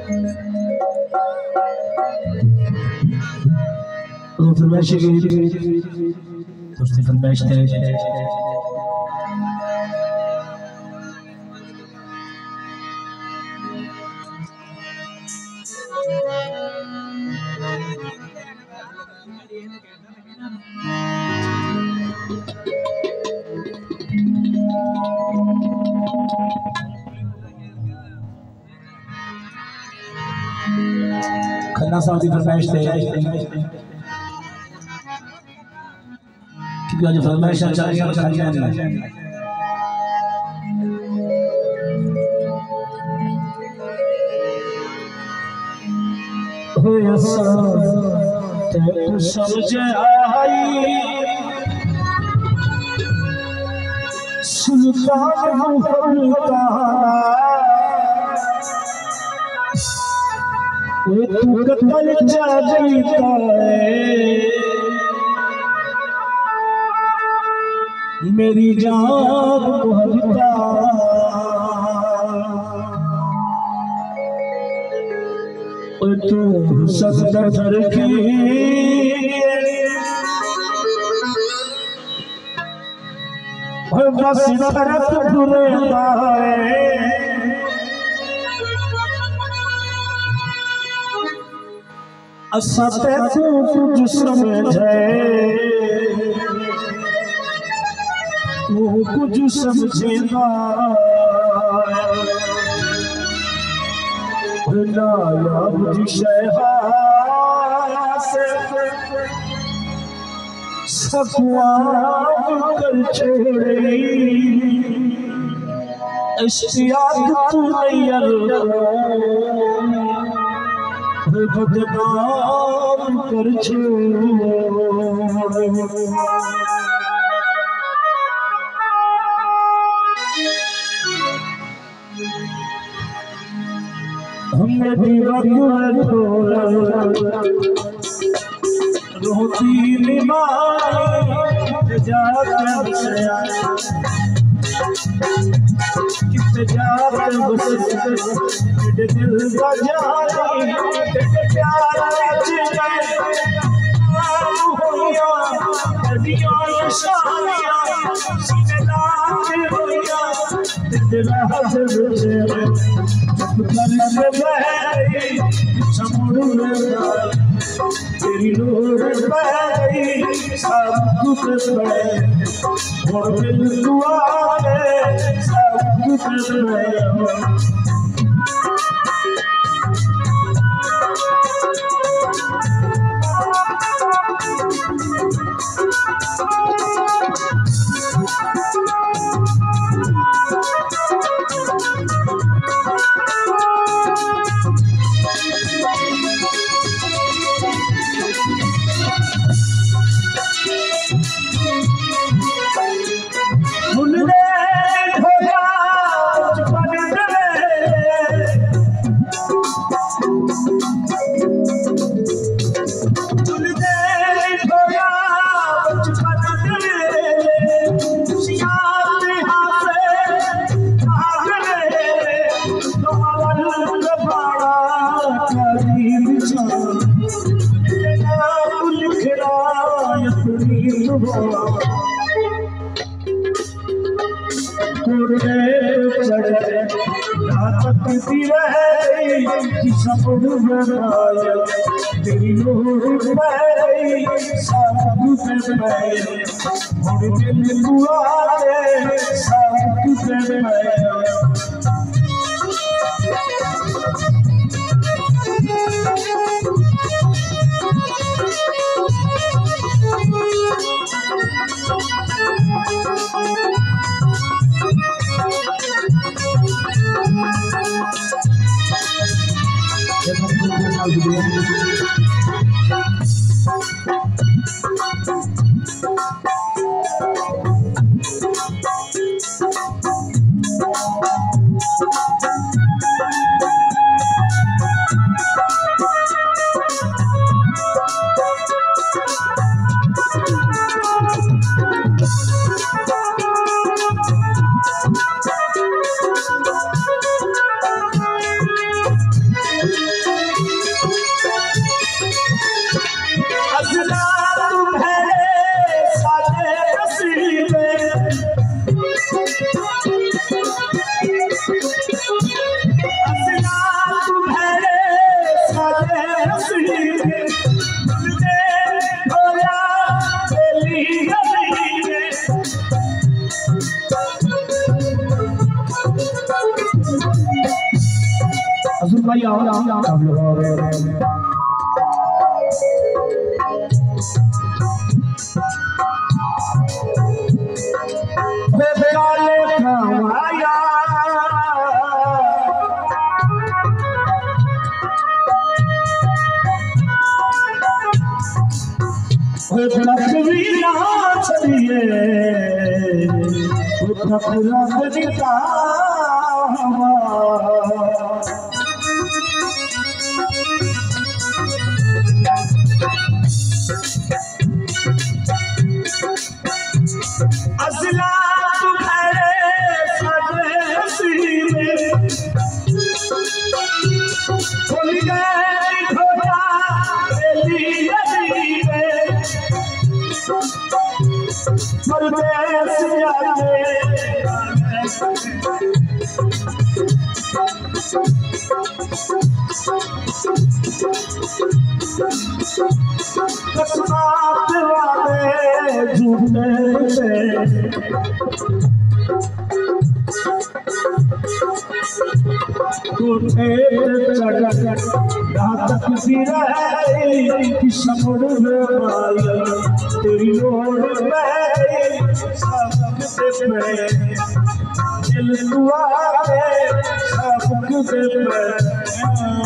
फरमाइश दोस्ती फरमाइश खन्ना साहब की फरमाइश क्योंकि आज फरमाइश चल रही है खालियां नहीं ते समझ आई सुल्तान तू कतल जाता है मेरी जान मोहब्बता तू सदर की बस तरफ घूमता है असते तू कुछ समझे तू कुछ समझेगा नाया मुझे शहा से सकुआ कर छोड़े इश्तियाक तू नहीं बदनाम कर छोड़े हमने दीवार रोती निमाई जाकर कित जाकर दिल बजाई प्यार तेरी नूर सब कुछ दुआ सब कुछ भाई आओ सब लोग असला तुम्हारे सजसी में खुल गए घोड़ा तेरी नदी में परदेस जाने कसमात वाले झूठे से टूटे घातक गिराई कि समुद्र में तेरी ओर में सब पे दिल दुआ है सब पे